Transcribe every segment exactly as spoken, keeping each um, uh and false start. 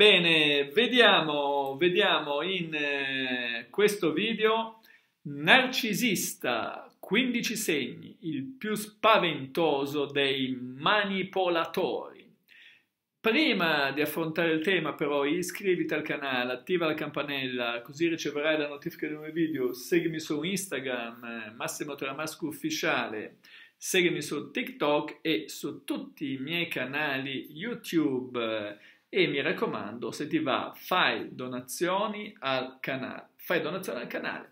bene, vediamo, vediamo in eh, questo video narcisista, quindici segni, il più spaventoso dei manipolatori. Prima di affrontare il tema però iscriviti al canale, attiva la campanella così riceverai la notifica dei nuovi video, seguimi su Instagram, eh, Massimo Teramasco Ufficiale, seguimi su TikTok e su tutti i miei canali YouTube. E mi raccomando, se ti va, fai donazioni al canale. Fai donazioni al canale.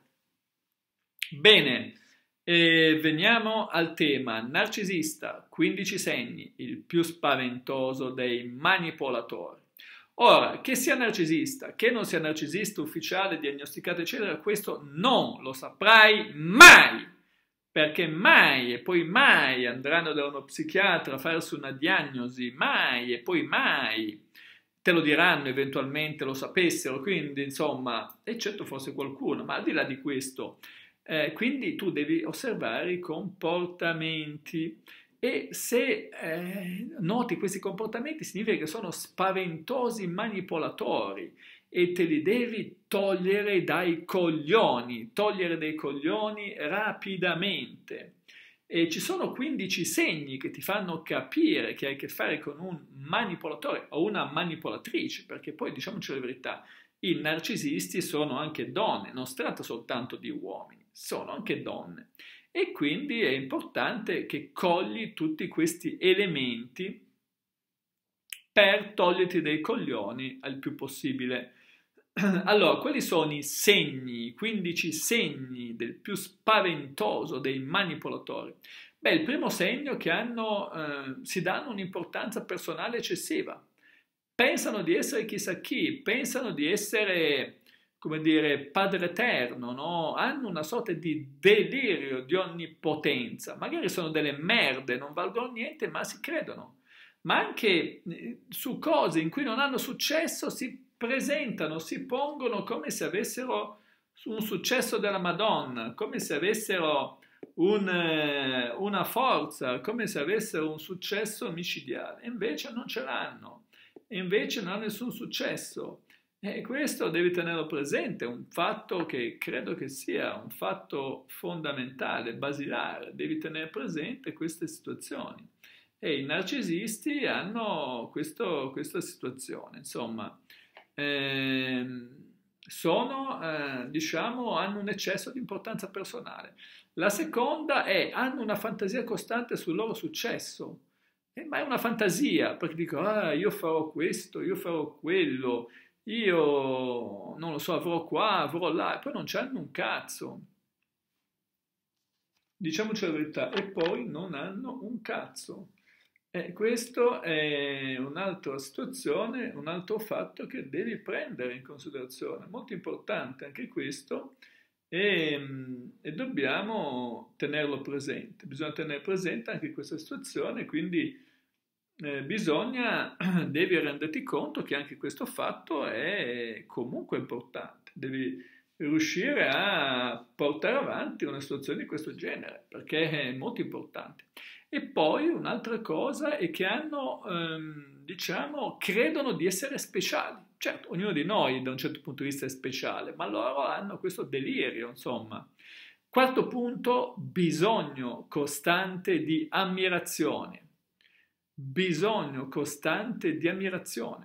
Bene, e veniamo al tema. Narcisista, quindici segni, il più spaventoso dei manipolatori. Ora, che sia narcisista, che non sia narcisista ufficiale, diagnosticato, eccetera, questo non lo saprai mai. Perché mai e poi mai andranno da uno psichiatra a farsi una diagnosi, mai e poi mai. Te lo diranno eventualmente, lo sapessero, quindi insomma, eccetto forse qualcuno, ma al di là di questo, eh, quindi tu devi osservare i comportamenti e se eh, noti questi comportamenti significa che sono spaventosi manipolatori e te li devi togliere dai coglioni, togliere dai coglioni rapidamente. E ci sono quindici segni che ti fanno capire che hai a che fare con un manipolatore o una manipolatrice, perché poi diciamoci la verità, i narcisisti sono anche donne, non si tratta soltanto di uomini, sono anche donne. E quindi è importante che cogli tutti questi elementi per toglierti dai coglioni al più possibile. Allora, quali sono i segni, quindici segni del più spaventoso dei manipolatori? Beh, il primo segno è che hanno, eh, si danno un'importanza personale eccessiva. Pensano di essere chissà chi, pensano di essere, come dire, Padre Eterno, no? Hanno una sorta di delirio di onnipotenza. Magari sono delle merde, non valgono niente, ma si credono. Ma anche eh, su cose in cui non hanno successo si presentano, si pongono come se avessero un successo della Madonna, come se avessero un, eh, una forza, come se avessero un successo micidiale. E invece non ce l'hanno, e invece non hanno nessun successo. E questo devi tenerlo presente, è un fatto che credo che sia un fatto fondamentale, basilare. Devi tenere presente queste situazioni. E i narcisisti hanno questo, questa situazione, insomma. Eh, sono, eh, diciamo, hanno un eccesso di importanza personale. La seconda è, hanno una fantasia costante sul loro successo, eh, ma è una fantasia, perché dicono, ah, io farò questo, io farò quello, io, non lo so, avrò qua, avrò là, e poi non c'hanno un cazzo. Diciamoci la verità, e poi non hanno un cazzo. E questo è un'altra situazione, un altro fatto che devi prendere in considerazione, molto importante anche questo, e, e dobbiamo tenerlo presente. Bisogna tenere presente anche questa situazione, quindi eh, bisogna, devi renderti conto che anche questo fatto è comunque importante. Devi riuscire a portare avanti una situazione di questo genere, perché è molto importante. E poi un'altra cosa è che hanno, ehm, diciamo, credono di essere speciali. Certo, ognuno di noi da un certo punto di vista è speciale, ma loro hanno questo delirio, insomma. Quarto punto, bisogno costante di ammirazione. Bisogno costante di ammirazione.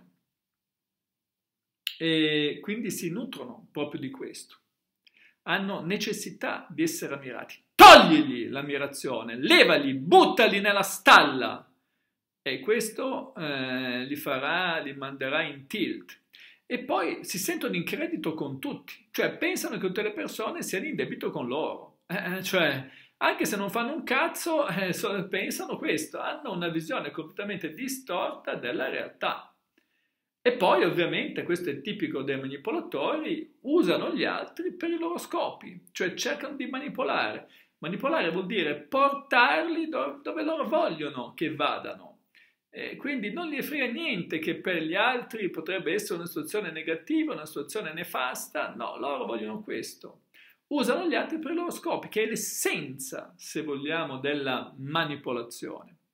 E quindi si nutrono proprio di questo. Hanno necessità di essere ammirati. Togligli l'ammirazione, levali, buttali nella stalla. E questo eh, li farà, li manderà in tilt. E poi si sentono in credito con tutti, cioè pensano che tutte le persone siano in debito con loro. Eh, cioè, anche se non fanno un cazzo, eh, so, pensano questo, hanno una visione completamente distorta della realtà. E poi ovviamente, questo è tipico dei manipolatori, usano gli altri per i loro scopi, cioè cercano di manipolare. Manipolare vuol dire portarli dove, dove loro vogliono che vadano. E quindi non gli frega niente che per gli altri potrebbe essere una situazione negativa, una situazione nefasta, no, loro vogliono questo. Usano gli altri per i loro scopi, che è l'essenza, se vogliamo, della manipolazione.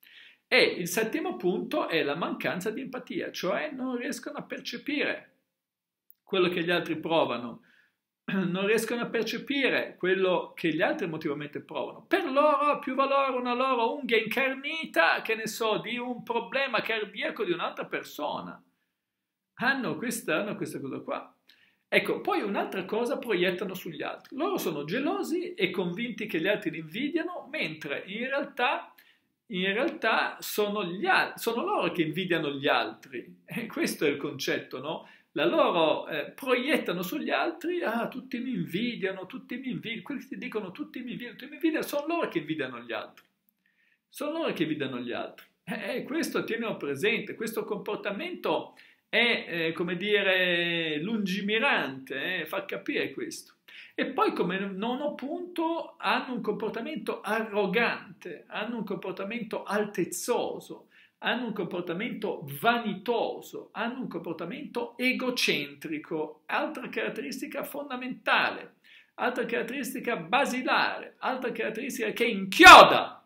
E il settimo punto è la mancanza di empatia, cioè non riescono a percepire quello che gli altri provano, non riescono a percepire quello che gli altri emotivamente provano. Per loro ha più valore una loro unghia incarnita, che ne so, di un problema cardiaco di un'altra persona. Hanno questa, hanno questa cosa qua. Ecco, poi un'altra cosa proiettano sugli altri. Loro sono gelosi e convinti che gli altri li invidiano, mentre in realtà, in realtà sono, gli al- sono loro che invidiano gli altri. E questo è il concetto, no? La loro eh, proiettano sugli altri, ah, tutti mi invidiano, tutti mi invidiano, quelli che ti dicono tutti mi invidiano, tutti mi invidiano, sono loro che invidiano gli altri. Sono loro che invidiano gli altri. E eh, questo tienilo presente, questo comportamento è, eh, come dire, lungimirante, eh, fa capire questo. E poi come nono punto hanno un comportamento arrogante, hanno un comportamento altezzoso, hanno un comportamento vanitoso, hanno un comportamento egocentrico, altra caratteristica fondamentale, altra caratteristica basilare, altra caratteristica che inchioda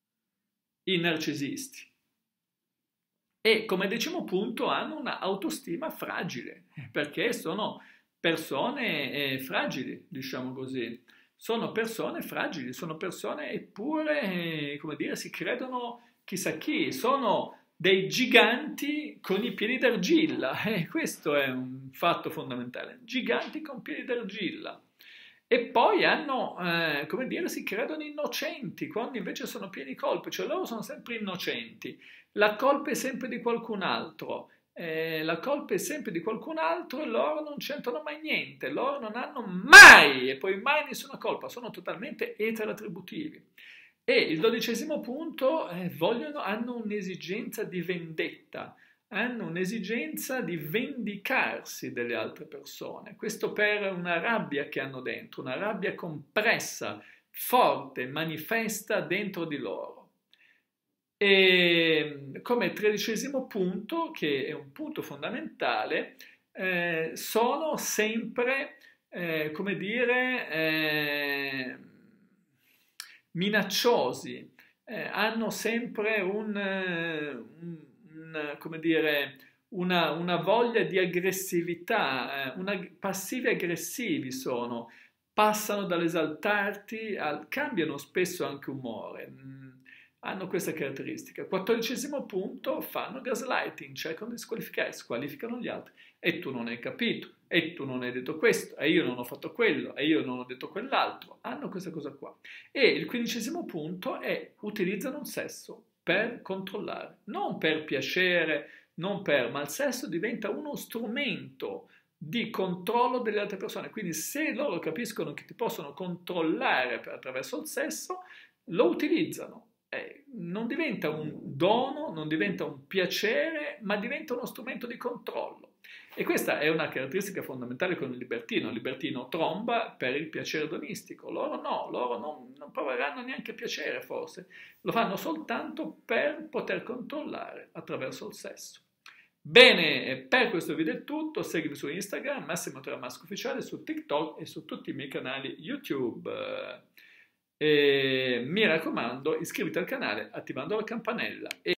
i narcisisti. E come decimo punto hanno una autostima fragile, perché sono persone eh, fragili, diciamo così. Sono persone fragili, sono persone eppure, eh, come dire, si credono chissà chi, sono dei giganti con i piedi d'argilla, e eh, questo è un fatto fondamentale, giganti con piedi d'argilla. E poi hanno, eh, come dire, si credono innocenti, quando invece sono pieni di colpe, cioè loro sono sempre innocenti. La colpa è sempre di qualcun altro, eh, la colpa è sempre di qualcun altro e loro non c'entrano mai niente, loro non hanno mai, e poi mai nessuna colpa, sono totalmente eterattributivi. E il dodicesimo punto, eh, vogliono, hanno un'esigenza di vendetta, hanno un'esigenza di vendicarsi delle altre persone, questo per una rabbia che hanno dentro, una rabbia compressa, forte, manifesta dentro di loro. E come tredicesimo punto, che è un punto fondamentale, eh, sono sempre, eh, come dire, eh, minacciosi, eh, hanno sempre un, un, un come dire, una, una voglia di aggressività, eh, una, passivi aggressivi sono, passano dall'esaltarti al, cambiano spesso anche umore. Mm, hanno questa caratteristica. Quattordicesimo punto, fanno gaslighting, cercano di squalificare, squalificano gli altri. E tu non hai capito, e tu non hai detto questo, e io non ho fatto quello, e io non ho detto quell'altro. Hanno questa cosa qua. E il quindicesimo punto è, utilizzano il sesso per controllare, non per piacere, non per, ma il sesso diventa uno strumento di controllo delle altre persone. Quindi se loro capiscono che ti possono controllare attraverso il sesso, lo utilizzano. Eh, non diventa un dono, non diventa un piacere, ma diventa uno strumento di controllo. E questa è una caratteristica fondamentale con il libertino. Il libertino tromba per il piacere donistico, loro no, loro non, non proveranno neanche piacere forse, lo fanno soltanto per poter controllare attraverso il sesso. Bene, per questo video è tutto, seguimi su Instagram, Massimo Tramasco Ufficiale, su TikTok e su tutti i miei canali YouTube. E mi raccomando, iscriviti al canale attivando la campanella. E